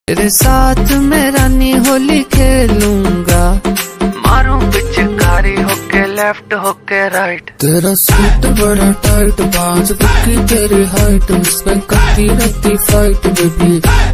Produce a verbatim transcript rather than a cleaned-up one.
तेरे साथ मैं रानी होली खेलूंगा, मारूं पिचकारी होके लेफ्ट होके राइट। तेरा सूट बड़ा टाइट, बांझ की तेरी हाइट, उसमें करती रहती फाइट बेबी।